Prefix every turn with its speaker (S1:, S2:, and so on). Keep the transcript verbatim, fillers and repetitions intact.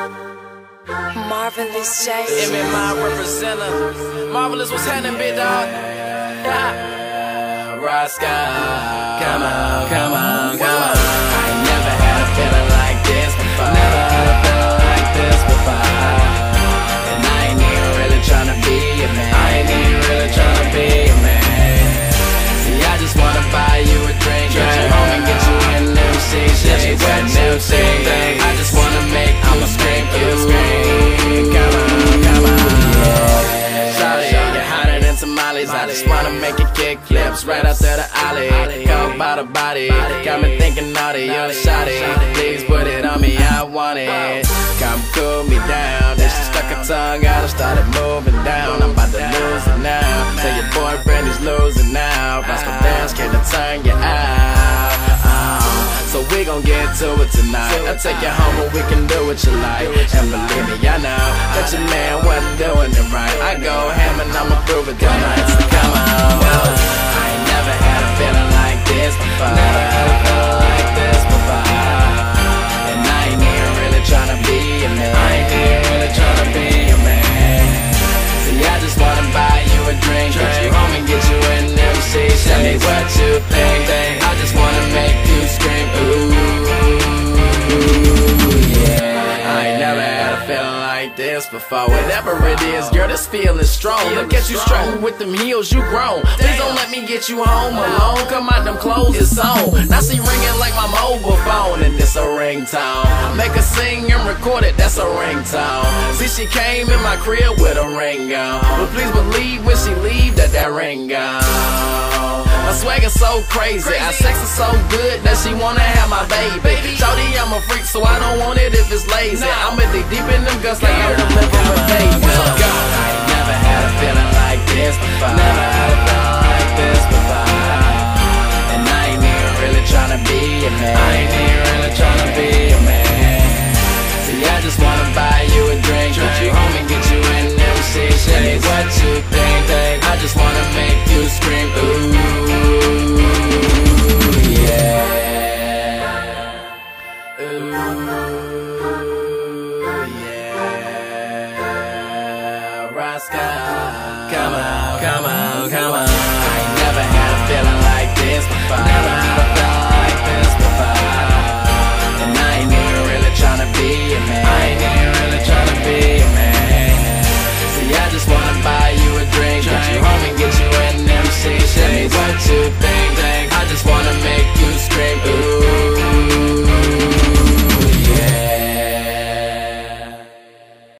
S1: Marvelous J.
S2: M M I representative. Marvelous, what's happening, big dog? Yeah. Roscoe. Come on, come on, come on. I ain't never had a feeling like this before. Never had a feeling like this before. And I ain't even really tryna be a man. I ain't even really tryna be a man. See, I just wanna buy you a drink, get you home and get you in them sheets, get you wet in them sheets. I just wanna make you scream, you scream. Come on, come on, yeah. Shawty, you're hotter than tamales. I just wanna make you kick flips right out to the alley. Go by the body, got me thinking naughty. You're the shawty, please put it on me, I want it. Come cool me down. Then she stuck her tongue out and started moving down. I'm about to lose it now. Tell your boyfriend he's losing now. Roscoe dance, can to turn you out. So we gon' get to it tonight. I'll take you home and we can do what you like. And believe me, I know that your man wasn't doing it right. I go ham and I'ma prove it tonight. So come on, I ain't never had a feeling like this before. Never had a feeling like this before. And I ain't even really tryna be a man. I ain't even really tryna be a man. See, I just wanna buy you a drink, get you home and get you in them sheets. Tell me what you think. I just wanna make you scream, ooh, yeah. I ain't never had a feeling like this before. Whatever it is, girl, this feeling strong. Look at you strong with them heels, you grown. Please don't let me get you home alone. Come out them clothes, it's on. Now she ringing like my mobile phone, and it's a ringtone. Make her sing and record it, that's a ringtone. See, she came in my crib with a ring on, but please believe when she leave that that ring gone. My swagger's so crazy, our sex is so good that she wanna have my baby. Shawty, I'm a freak, so I don't want it if it's lazy. I'm in deep in them guts like I'm delivering babies. I ain't never had a feeling like this before. Never had a feeling like this before. And I ain't even really tryna be a man. I ain't even really tryna be a man. See, I just wanna buy you a drink, get you home and get you in them sheets. Tell me what you think. I just wanna make you scream, ooh. Yeah. Ooh.